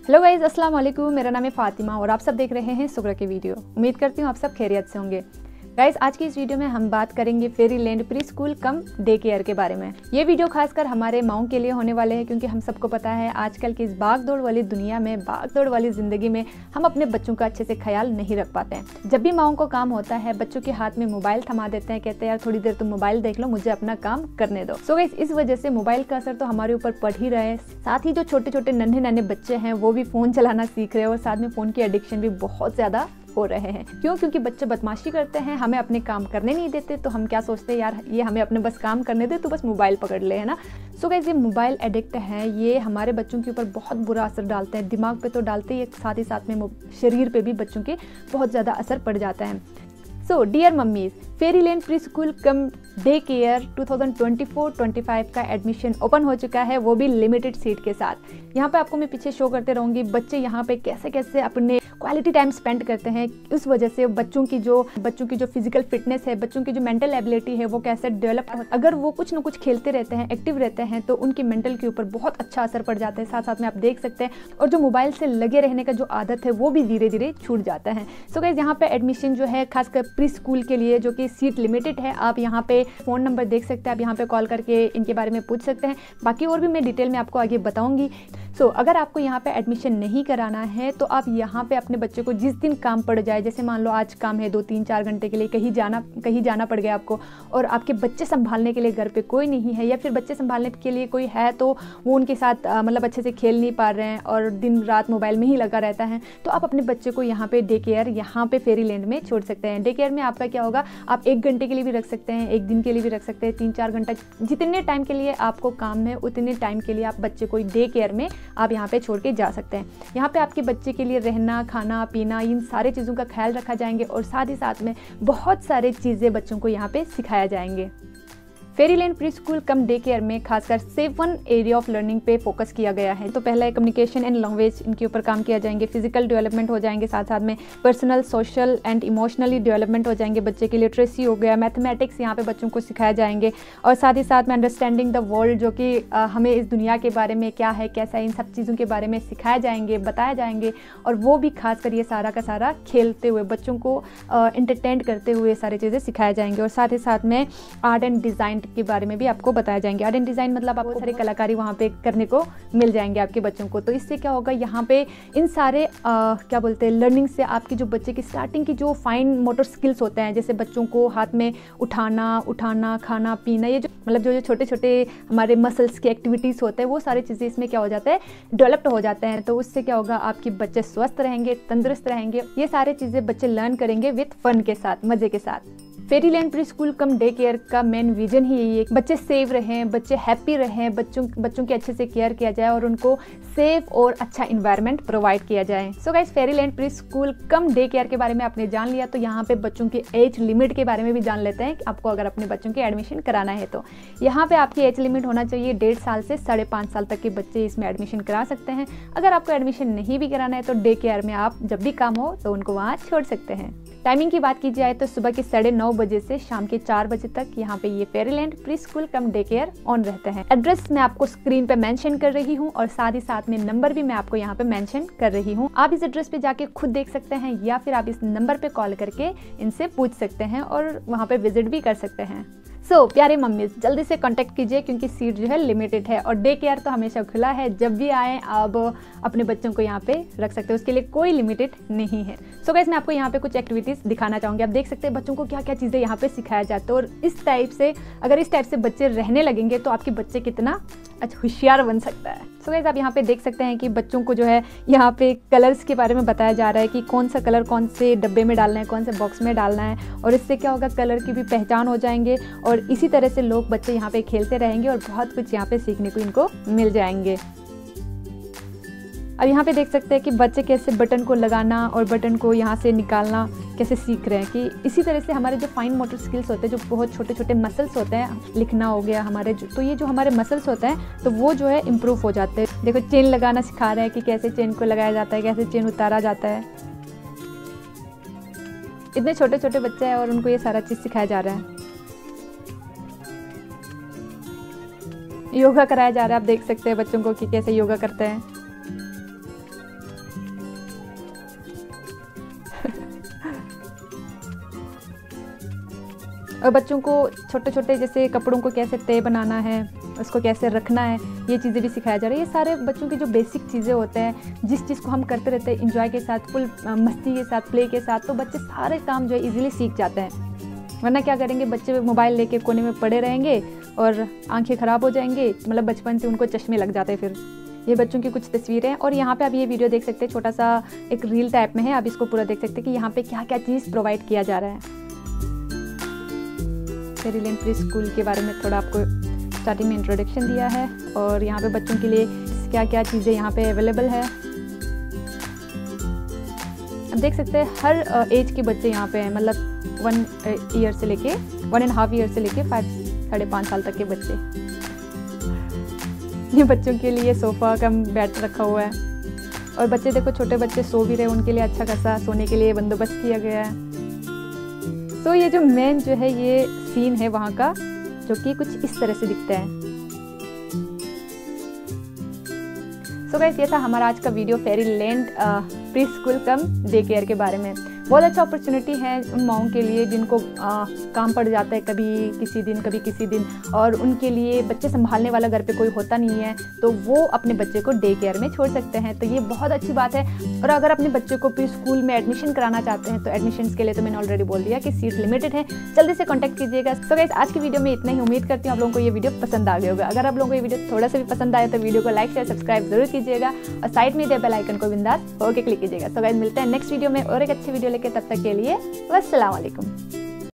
Hello guys, अस्सलाम वालेकुम। मेरा नाम है फातिमा और आप सब देख रहे हैं सुगरा की वीडियो। उम्मीद करती हूँ आप सब खैरियत से होंगे। गाइज, आज की इस वीडियो में हम बात करेंगे Fairyland pre school cum day care के बारे में। ये वीडियो खासकर हमारे माओं के लिए होने वाले हैं, क्योंकि हम सबको पता है आजकल की इस भाग दौड़ वाली दुनिया में, भाग दौड़ वाली जिंदगी में हम अपने बच्चों का अच्छे से ख्याल नहीं रख पाते हैं। जब भी माओं को काम होता है, बच्चों के हाथ में मोबाइल थमा देते हैं, कहते हैं यार थोड़ी देर तुम मोबाइल देख लो, मुझे अपना काम करने दो। सो गाइज, इस वजह से मोबाइल का असर तो हमारे ऊपर पड़ ही रहा है। साथ ही जो छोटे छोटे नन्हे नन्हे बच्चे हैं वो भी फोन चलाना सीख रहे हैं और साथ में फोन की एडिक्शन भी बहुत ज्यादा हो रहे हैं। क्यों? क्योंकि बच्चे बदमाशी करते हैं, हमें अपने काम करने नहीं देते, तो हम क्या सोचते हैं यार ये हमें अपने बस काम करने दे, तो बस मोबाइल पकड़ ले, है ना। सो गाइस, ये मोबाइल एडिक्ट है, ये हमारे बच्चों के ऊपर बहुत बुरा असर डालते हैं। दिमाग पे तो डालते ही, साथ में शरीर पे भी बच्चों के बहुत ज़्यादा असर पड़ जाता है। So dear mummies, Fairyland pre school cum day care 2024-25 का एडमिशन ओपन हो चुका है, वो भी लिमिटेड सीट के साथ। यहाँ पे आपको मैं पीछे शो करते रहूँगी बच्चे यहाँ पे कैसे कैसे अपने क्वालिटी टाइम स्पेंड करते हैं। इस वजह से बच्चों की जो फिजिकल फिटनेस है, बच्चों की जो मेंटल एबिलिटी है, वो कैसे डेवलप, अगर वो कुछ ना कुछ खेलते रहते हैं, एक्टिव रहते हैं, तो उनकी मेंटल के ऊपर बहुत अच्छा असर पड़ जाता है। साथ साथ में आप देख सकते हैं, और जो मोबाइल से लगे रहने का जो आदत है वो भी धीरे धीरे छूट जाता है। सो गाइस, यहाँ पे एडमिशन जो है खासकर प्री स्कूल के लिए, जो कि सीट लिमिटेड है, आप यहाँ पे फ़ोन नंबर देख सकते हैं, आप यहाँ पे कॉल करके इनके बारे में पूछ सकते हैं। बाकी और भी मैं डिटेल में आपको आगे बताऊंगी। अगर आपको यहाँ पे एडमिशन नहीं कराना है, तो आप यहाँ पे अपने बच्चे को जिस दिन काम पड़ जाए, जैसे मान लो आज काम है 2-3-4 घंटे के लिए, कहीं जाना पड़ गया आपको, और आपके बच्चे संभालने के लिए घर पे कोई नहीं है, या फिर बच्चे संभालने के लिए कोई है तो वो उनके साथ मतलब अच्छे से खेल नहीं पा रहे हैं और दिन रात मोबाइल में ही लगा रहता है, तो आप अपने बच्चे को यहाँ पे डे केयर, यहाँ पे फेरीलैंड में छोड़ सकते हैं। डे केयर में आपका क्या होगा, आप 1 घंटे के लिए भी रख सकते हैं, 1 दिन के लिए भी रख सकते हैं, 3-4 घंटा, जितने टाइम के लिए आपको काम है उतने टाइम के लिए आप बच्चे को डे केयर में आप यहाँ पे छोड़ के जा सकते हैं। यहाँ पे आपके बच्चे के लिए रहना, खाना पीना, इन सारे चीज़ों का ख्याल रखा जाएंगे, और साथ ही साथ में बहुत सारे चीज़ें बच्चों को यहाँ पे सिखाया जाएंगे। Fairyland pre school cum day care में खासकर 7 एरिया ऑफ लर्निंग पे फोकस किया गया है। तो पहला है कम्युनिकेशन एंड लैंग्वेज, इनके ऊपर काम किया जाएंगे। फिजिकल डेवलपमेंट हो जाएंगे, साथ साथ में personal, social and emotionally development हो जाएंगे बच्चे के। लिटरेसी हो गया, मैथमेटिक्स यहाँ पे बच्चों को सिखाया जाएंगे, और साथ ही साथ में अंडरस्टैंडिंग द वर्ल्ड, जो कि हमें इस दुनिया के बारे में क्या है, कैसा है, इन सब चीज़ों के बारे में सिखाया जाएंगे, बताया जाएंगे। और वो भी खासकर ये सारा का सारा खेलते हुए, बच्चों को एंटरटेन करते हुए सारी चीज़ें सिखाया जाएंगे। और साथ ही साथ में आर्ट एंड डिज़ाइन के बारे में भी आपको बताया जाएंगे। आर्ट एंड डिज़ाइन मतलब आपको सारे कलाकारी वहाँ पे करने को मिल जाएंगे आपके बच्चों को। तो इससे क्या होगा, यहाँ पे इन सारे क्या बोलते हैं, लर्निंग से आपकी जो बच्चे की स्टार्टिंग की जो फाइन मोटर स्किल्स होते हैं, जैसे बच्चों को हाथ में उठाना, खाना पीना, ये जो मतलब जो छोटे छोटे हमारे मसल्स की एक्टिविटीज़ होते हैं, वो सारी चीज़ें इसमें क्या हो जाता है, डेवलप्ड हो जाते हैं। तो उससे क्या होगा, आपके बच्चे स्वस्थ रहेंगे, तंदुरुस्त रहेंगे। ये सारे चीज़ें बच्चे लर्न करेंगे विथ फन के साथ, मज़े के साथ। Fairyland pre school cum day care का मेन विजन ही यही है, बच्चे सेफ रहें, बच्चे हैप्पी रहें, बच्चों की अच्छे से केयर किया जाए और उनको सेफ और अच्छा इन्वायरमेंट प्रोवाइड किया जाए। So guys, Fairyland pre school cum day care के बारे में आपने जान लिया, तो यहाँ पे बच्चों की एज लिमिट के बारे में भी जान लेते हैं कि आपको अगर अपने बच्चों की एडमिशन कराना है तो यहाँ पे आपकी एज लिमिट होना चाहिए 1.5 साल से 5.5 साल तक के बच्चे इसमें एडमिशन करा सकते हैं। अगर आपको एडमिशन नहीं भी कराना है तो डे केयर में आप जब भी काम हो तो उनको वहाँ छोड़ सकते हैं। टाइमिंग की बात की जाए तो सुबह के 9:30 बजे से शाम के 4 बजे तक यहाँ पे ये Fairyland pre school cum day care on रहते हैं। एड्रेस मैं आपको स्क्रीन पे मेंशन कर रही हूँ, और साथ ही साथ में नंबर भी मैं आपको यहाँ पे मेंशन कर रही हूँ। आप इस एड्रेस पे जाके खुद देख सकते हैं, या फिर आप इस नंबर पे कॉल करके इनसे पूछ सकते हैं और वहाँ पे विजिट भी कर सकते हैं। प्यारे मम्मीज, जल्दी से कांटेक्ट कीजिए, क्योंकि सीट जो है लिमिटेड है, और डे केयर तो हमेशा खुला है, जब भी आए आप अपने बच्चों को यहाँ पे रख सकते हो, उसके लिए कोई लिमिटेड नहीं है। सो गाइस, मैं आपको यहाँ पे कुछ एक्टिविटीज़ दिखाना चाहूँगी। आप देख सकते हैं बच्चों को क्या क्या चीज़ें यहाँ पे सिखाया जाता है, और इस टाइप से बच्चे रहने लगेंगे तो आपके बच्चे कितना होशियार बन सकता है। सो गाइस, आप यहाँ पे देख सकते हैं कि बच्चों को जो है यहाँ पे कलर्स के बारे में बताया जा रहा है कि कौन सा कलर कौन से डब्बे में डालना है, कौन से बॉक्स में डालना है, और इससे क्या होगा, कलर की भी पहचान हो जाएंगे, और इसी तरह से बच्चे यहाँ पे खेलते रहेंगे और बहुत कुछ यहाँ पे सीखने को इनको मिल जाएंगे। अब यहाँ पे देख सकते हैं कि बच्चे कैसे बटन को लगाना और बटन को यहाँ से निकालना कैसे सीख रहे हैं, कि इसी तरह से हमारे जो फाइन मोटर स्किल्स होते हैं, जो बहुत छोटे छोटे मसल्स होते हैं, लिखना हो गया हमारे, तो ये जो हमारे मसल्स होते हैं तो वो जो है इम्प्रूव हो जाते हैं। देखो, चेन लगाना सिखा रहे हैं कि कैसे चेन को लगाया जाता है, कैसे चेन उतारा जाता है। इतने छोटे छोटे बच्चे हैं और उनको ये सारा चीज़ सिखाया जा रहा है। योगा कराया जा रहा है, आप देख सकते हैं बच्चों को कि कैसे योगा करते हैं। और बच्चों को छोटे छोटे जैसे कपड़ों को कैसे तय बनाना है, उसको कैसे रखना है, ये चीज़ें भी सिखाया जा रहा है। ये सारे बच्चों की जो बेसिक चीज़ें होते हैं, जिस चीज़ को हम करते रहते हैं इंजॉय के साथ, फुल मस्ती के साथ, प्ले के साथ, तो बच्चे सारे काम जो है इजीली सीख जाते हैं। वरना क्या करेंगे, बच्चे मोबाइल लेके कोने में पड़े रहेंगे और आंखें ख़राब हो जाएंगे, मतलब बचपन से उनको चश्मे लग जाते हैं। फिर ये बच्चों की कुछ तस्वीरें हैं और यहाँ पे आप ये वीडियो देख सकते हैं, छोटा सा एक रील टाइप में है, आप इसको पूरा देख सकते हैं कि यहाँ पे क्या क्या चीज़ प्रोवाइड किया जा रहा है। फेरीलैंड प्री स्कूल के बारे में थोड़ा आपको स्टार्टिंग में इंट्रोडक्शन दिया है और यहाँ पे बच्चों के लिए क्या क्या चीज़ें यहाँ पे अवेलेबल है। अब देख सकते हैं हर एज के बच्चे यहाँ पे हैं, मतलब 1 ईयर से लेके 1.5 ईयर से लेके 5.5 साल तक के बच्चे। ये बच्चों के लिए सोफ़ा कम बेड रखा हुआ है और बच्चे देखो छोटे बच्चे सो भी रहे, उनके लिए अच्छा खासा सोने के लिए बंदोबस्त किया गया है। तो ये जो मेन जो है ये सीन है वहाँ का, जो कि कुछ इस तरह से दिखता है। सो गाइस, ये था हमारा आज का video Fairyland pre school cum day care के बारे में। बहुत अच्छा अपॉर्चुनिटी है उन माओं के लिए जिनको काम पड़ जाता है कभी किसी दिन, और उनके लिए बच्चे संभालने वाला घर पे कोई होता नहीं है, तो वो अपने बच्चे को डे केयर में छोड़ सकते हैं। तो ये बहुत अच्छी बात है। और अगर अपने बच्चे को प्री स्कूल में एडमिशन कराना चाहते हैं तो एडमिशन के लिए तो मैंने ऑलरेडी बोल दिया कि सीट लिमिटेड है, जल्दी से कॉन्टैक्ट कीजिएगा। सो गाइस, आज की वीडियो में इतना ही। उम्मीद करती हूँ आप लोगों को ये वीडियो पसंद आ गया होगा। अगर आप लोगों को ये वीडियो थोड़ा सा भी पसंद आया तो वीडियो को लाइक शेयर सब्सक्राइब जरूर कीजिएगा और साइड में दे बेल आइकन को बिंदास होकर क्लिक कीजिएगा। सो गाइस, मिलते हैं नेक्स्ट वीडियो में और एक अच्छी वीडियो लेके, तब तक के लिए वस्सलाम वालेकुम।